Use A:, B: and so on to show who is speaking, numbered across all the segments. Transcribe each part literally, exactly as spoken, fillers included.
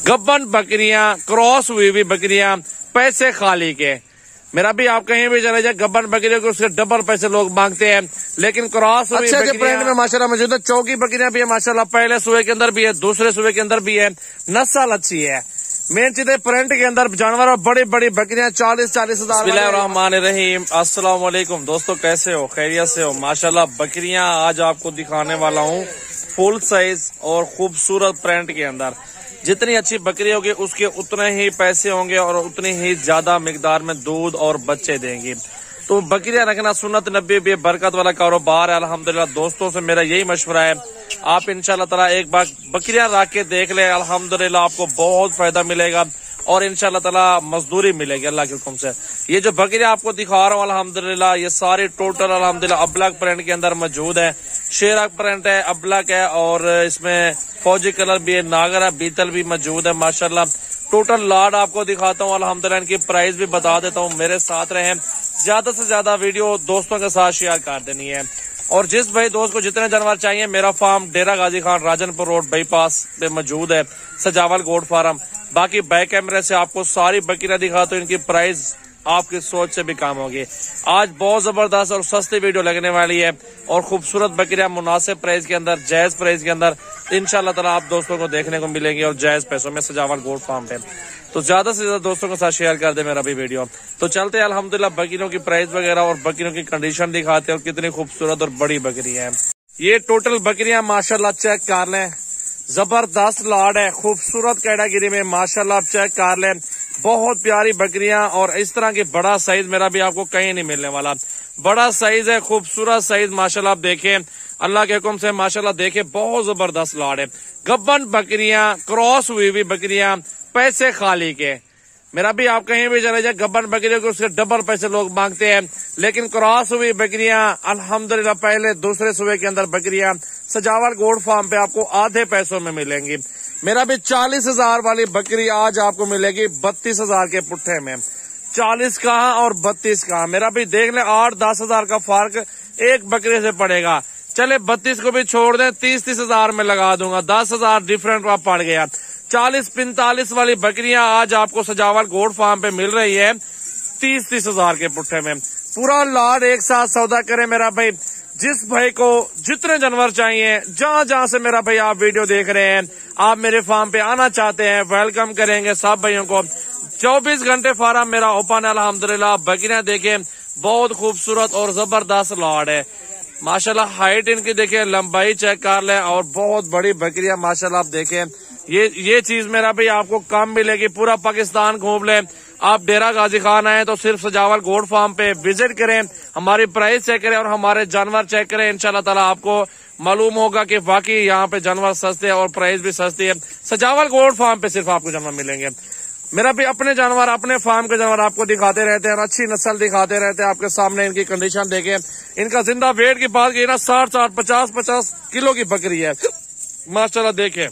A: गब्बन बकरियां, क्रॉस हुई हुई बकरियां, पैसे खाली के। मेरा भी आप कहीं भी चले जाए, गब्बन बकरियों के उसके डबल पैसे लोग मांगते हैं, लेकिन क्रॉस हुई अच्छे ब्रांड में माशाल्लाह मौजूद है। चौकी बकरियां भी है माशाल्लाह, पहले सुबह के अंदर भी है, दूसरे सुबह के अंदर भी है, नस्ल अच्छी है। मेन चीज है प्रिंट के अंदर जानवर, बड़ी बड़ी बकरियां चालीस चालीस हजार। बिस्मिल्लाहिर्रहमानिर्रहीम, अस्सलाम वालेकुम दोस्तों, कैसे हो? खैरियत से हो? माशाल्लाह बकरियां आज आपको दिखाने वाला हूँ फुल साइज और खूबसूरत प्रिंट के अंदर। जितनी अच्छी बकरी होगी उसके उतने ही पैसे होंगे और उतनी ही ज्यादा मिकदार में दूध और बच्चे देंगी। तो बकरियां रखना सुन्नत नबी भी बरकत वाला कारोबार है अल्हम्दुलिल्लाह। दोस्तों से मेरा यही मशवरा है, आप इंशाल्लाह ताला एक बार बकरियां रख के देख ले, अल्हम्दुलिल्लाह आपको बहुत फायदा मिलेगा और इंशाल्लाह ताला मजदूरी मिलेगी अल्लाह के हुक्म से। ये जो बकरियां आपको दिखा रहा हूँ अल्हम्दुलिल्लाह, ये सारी टोटल अल्हम्दुलिल्लाह अबलक प्रिंट के अंदर मौजूद है। शेरा प्रिंट है, अबलक है और इसमें फौजी कलर भी है, नागर है, बीतल भी मौजूद है माशाल्लाह। टोटल लाड आपको दिखाता हूँ अल्हम्दुलिल्लाह, इनकी प्राइस भी बता देता हूँ। मेरे साथ रहें, ज्यादा से ज्यादा वीडियो दोस्तों के साथ शेयर कर देनी है। और जिस भाई दोस्त को जितने जानवर चाहिए, मेरा farm Dera Ghazi Khan Rajanpur road bypass पे मौजूद है, सजावल गोड फार्म। बाकी बैक कैमरे से आपको सारी बकरियां दिखाता हूँ, इनकी प्राइस आपकी सोच से भी कम होगी। आज बहुत जबरदस्त और सस्ती वीडियो लगने वाली है और खूबसूरत बकरियां मुनासिब प्राइस के अंदर, जायज प्राइस के अंदर इंशाल्लाह ताला आप दोस्तों को देखने को मिलेंगी और जायज पैसों में सजावल गोड फार्म पे। तो ज्यादा से ज्यादा दोस्तों के साथ शेयर कर दे मेरा भी वीडियो। तो चलते हैं अल्हम्दुलिल्लाह बकरियों की प्राइस वगैरह और बकरियों की कंडीशन दिखाते हैं और कितनी खूबसूरत और बड़ी बकरी है। ये टोटल बकरियां माशाल्लाह चेक कर लें, जबरदस्त लाड है, खूबसूरत कैटेगरी में माशाल्लाह आप चेक कर लें। बहुत प्यारी बकरियां और इस तरह की बड़ा साइज मेरा भी आपको कहीं नहीं मिलने वाला। बड़ा साइज है, खूबसूरत साइज माशाल्लाह आप देखें, अल्लाह के हुक्म से माशाल्लाह देखें, बहुत जबरदस्त लाड है। गब्बन बकरियां, क्रॉस हुई हुई बकरियां, पैसे खाली के। मेरा भी आप कहीं भी चले जाए, गब्बन बकरियों के उसके डबल पैसे लोग मांगते हैं, लेकिन क्रॉस हुई बकरियां अल्हम्दुलिल्लाह पहले दूसरे सुबह के अंदर बकरियां सजावल गोड फार्म पे आपको आधे पैसों में मिलेंगी। मेरा भी चालीस हजार वाली बकरी आज आपको मिलेगी बत्तीस हजार के पुट्ठे में। चालीस कहाँ और बत्तीस कहाँ, मेरा भी देख ले, आठ दस हजार का फर्क एक बकरी से पड़ेगा। चले बत्तीस को भी छोड़ दें, तीस तीस हजार में लगा दूंगा, दस हजार डिफरेंट पड़ गया। चालीस पैंतालीस वाली बकरियां आज आपको सजावल गोड फार्म पे मिल रही है तीस तीस हजार के पुट्ठे में। पूरा लाड एक साथ सौदा करें मेरा भाई। जिस भाई को जितने जानवर चाहिए, जहां जहां से मेरा भाई आप वीडियो देख रहे हैं, आप मेरे फार्म पे आना चाहते हैं, वेलकम करेंगे सब भाइयों को। चौबीस घंटे फार्म मेरा ओपन है अल्हम्दुलिल्लाह। बकरियां देखें, बहुत खूबसूरत और जबरदस्त लाड है माशाल्लाह। हाइट इनकी देखें, लंबाई चेक कर ले और बहुत बड़ी बकरियां माशाल्लाह आप देखें। ये ये चीज मेरा भाई आपको कम मिलेगी। पूरा पाकिस्तान घूम ले, आप डेरा गाजी खान आए तो सिर्फ सजावल गोड फार्म पे विजिट करें, हमारी प्राइस चेक करें और हमारे जानवर चेक करें। इंशाल्लाह ताला आपको मालूम होगा कि वाकई यहाँ पे जानवर सस्ते हैं और प्राइस भी सस्ती है। सजावल गोड फार्म पे सिर्फ आपको जानवर मिलेंगे। मेरा भी अपने जानवर, अपने फार्म के जानवर आपको दिखाते रहते हैं, अच्छी नस्ल दिखाते रहते हैं आपके सामने। इनकी कंडीशन देखें, इनका जिंदा वेट की बात की ना, साठ साठ पचास पचास किलो की बकरी है माशाल्लाह। देखें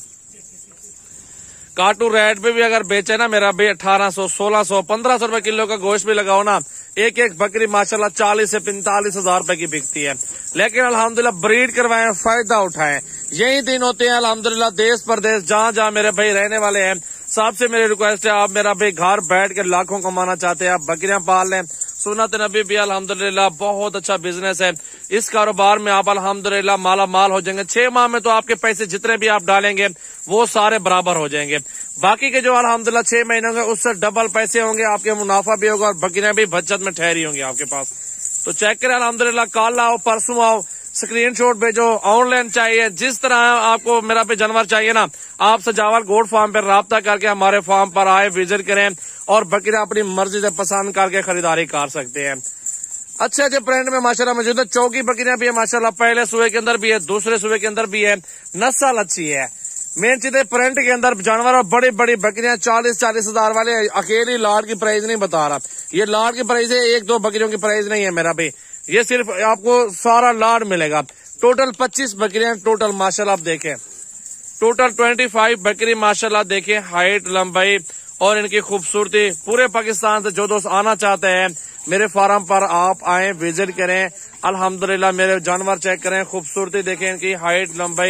A: काटू रेट पे भी अगर बेचे ना मेरा भी अठारह सौ सोलह सौ पंद्रह सौ रुपए किलो का गोश्त भी लगाओ ना, एक एक बकरी माशाल्लाह चालीस से पैंतालीस हजार रुपए की बिकती है। लेकिन अल्हम्दुलिल्लाह ब्रीड करवाएं, फायदा उठाएं, यही दिन होते हैं अल्हम्दुलिल्लाह। देश प्रदेश जहां जहां मेरे भाई रहने वाले हैं, सबसे मेरी रिक्वेस्ट है, आप मेरा भाई घर बैठ के लाखों कमाना चाहते हैं, आप बकरियां पाल लें। सुन्नत नबी भी अल्हम्दुलिल्लाह बहुत अच्छा बिजनेस है। इस कारोबार में आप अल्हम्दुलिल्लाह माला माल हो जाएंगे। छह माह में तो आपके पैसे जितने भी आप डालेंगे वो सारे बराबर हो जाएंगे। बाकी के जो अल्हम्दुलिल्लाह छह महीने होंगे उससे डबल पैसे होंगे, आपके मुनाफा भी होगा और बकरियां भी बचत में ठहरी होंगी आपके पास। तो चेक करें अल्हम्दुलिल्लाह, कल आओ परसों आओ, स्क्रीनशॉट भेजो, ऑनलाइन चाहिए, जिस तरह आपको मेरा पे जानवर चाहिए ना, आप सजावल गोड फार्म पर राब्ता करके हमारे फार्म पर आए, विजिट करें और बकरियां अपनी मर्जी से पसंद करके खरीदारी कर सकते हैं। अच्छे अच्छे ब्रांड में माशाल्लाह मौजूद है। चौकी बकरियां भी है माशाल्लाह, पहले सुबह के अंदर भी है, दूसरे सुबह के अंदर भी है, नस्ल अच्छी है। मेन चीज है प्रिंट के अंदर जानवर और बड़ी बड़ी बकरियां चालीस चालीस हजार वाले। अकेली लाड की प्राइस नहीं बता रहा, ये लाड की प्राइस है, एक दो बकरियों की प्राइस नहीं है मेरा भाई, ये सिर्फ आपको सारा लाड मिलेगा। टोटल पच्चीस बकरियां टोटल माशाल्लाह आप देखें, टोटल पच्चीस बकरी माशाल्लाह देखें, हाइट लंबाई और इनकी खूबसूरती। पूरे पाकिस्तान से जो दोस्त आना चाहते हैं मेरे फार्म पर आप आए, विजिट करें, अल्हम्दुलिल्लाह मेरे जानवर चेक करें, खूबसूरती देखें इनकी, हाइट लंबाई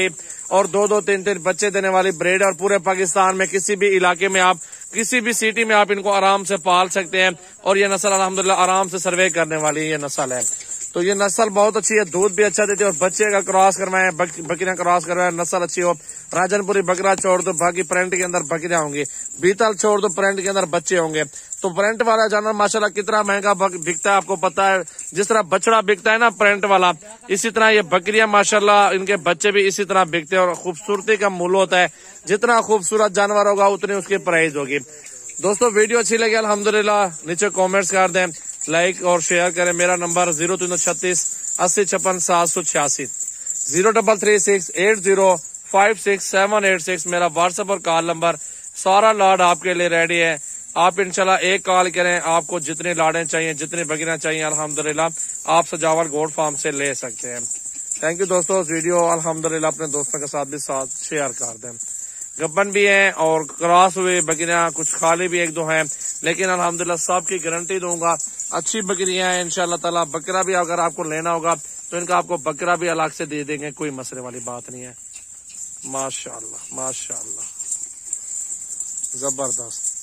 A: और दो दो तीन तीन बच्चे देने वाली ब्रीड, और पूरे पाकिस्तान में किसी भी इलाके में आप, किसी भी सिटी में आप इनको आराम से पाल सकते हैं। और ये नस्ल अल्हम्दुलिल्लाह आराम से सर्वे करने वाली ये नस्ल है। तो ये नस्ल बहुत अच्छी है, दूध भी अच्छा देती है। और बच्चे का क्रॉस करवाएं, बकरियां क्रॉस करवाएं, नस्ल अच्छी हो। राजनपुरी बकरा छोड़ दो, बाकी प्रिंट के अंदर बकरियां होंगी। बीतल छोड़ दो, प्रिंट के अंदर बच्चे होंगे। तो प्रिंट वाला जानवर माशाल्लाह कितना महंगा बिकता है आपको पता है। जिस तरह बछड़ा बिकता है ना प्रिंट वाला, इसी तरह ये बकरियां माशाल्लाह इनके बच्चे भी इसी तरह बिकते हैं। और खूबसूरती का मूल होता है, जितना खूबसूरत जानवर होगा उतनी उसकी प्राइस होगी। दोस्तों वीडियो अच्छी लगी अल्हम्दुलिल्लाह नीचे कमेंट्स कर दें, लाइक और शेयर करें। मेरा नंबर जीरो तीन सौ छत्तीस अस्सी छप्पन सात सौ छियासी, zero double three six eight zero five six seven eight six मेरा व्हाट्सएप और कॉल नंबर। सारा लाड आपके लिए रेडी है। आप इंशाल्लाह एक कॉल करें, आपको जितने लाडें चाहिए, जितनी बकरियां चाहिए अल्हम्दुलिल्लाह आप सजावट गोट फार्म से ले सकते हैं। थैंक यू दोस्तों। वीडियो अल्हम्दुलिल्लाह अपने दोस्तों के साथ भी साथ शेयर कर दें। गब्बन भी हैं और क्रॉस हुए बकरियां, कुछ खाली भी एक दो हैं, लेकिन अल्हम्दुलिल्लाह सबकी गारंटी दूंगा अच्छी बकरियां हैं इंशाल्लाह ताला। बकरा भी अगर आपको लेना होगा तो इनका आपको बकरा भी अलग से दे देंगे, कोई मसले वाली बात नहीं है। माशाअल्लाह माशाअल्लाह जबरदस्त।